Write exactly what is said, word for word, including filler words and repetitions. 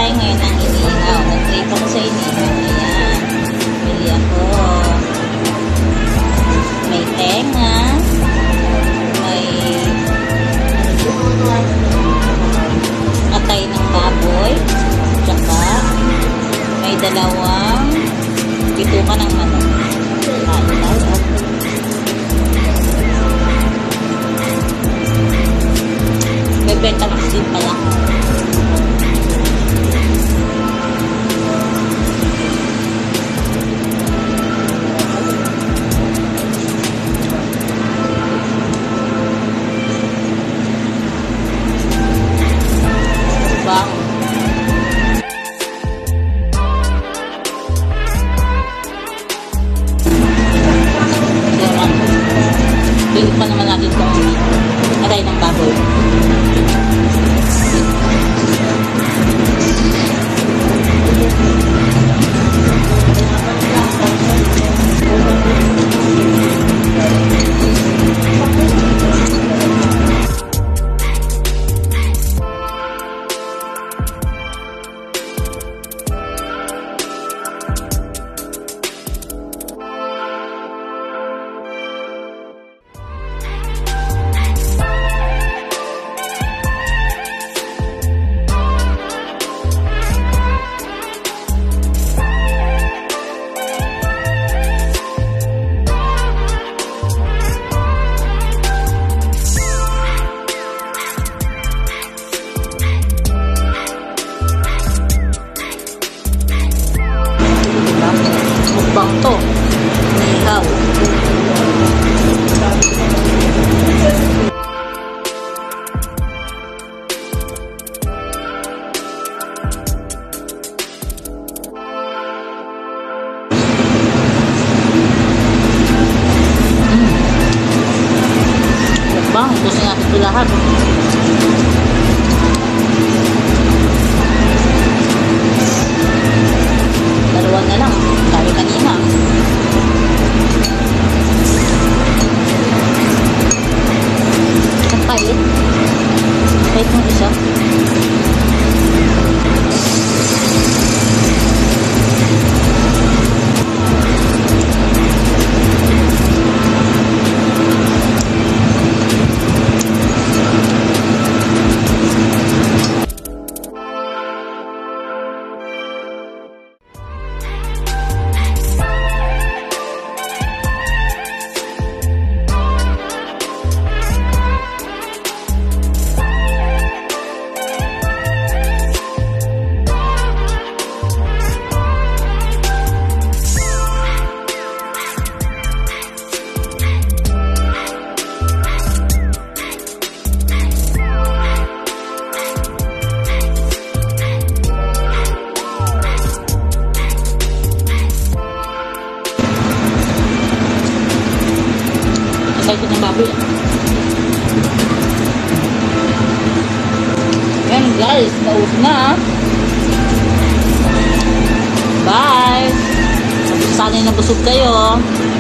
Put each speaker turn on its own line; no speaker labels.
tayo ngayon ng inihaw. Nag-trip ako sa inihaw. Ayan. Bili ako. May tenga. May atay ng baboy. Tsaka may dalawang bituka ng manok. Kain tayo. May Betamax din pala. Bang. Bili pa naman natin itong atay ng baboy. Mukbang to. Inihaw. Mukbang. Tusin natin ito lahat. Dalawa na lang. Sabi kanina. Ang pait. Pait mo isa. Ito ng baboy. Yan guys, naus na. Bye! Sana na busog kayo.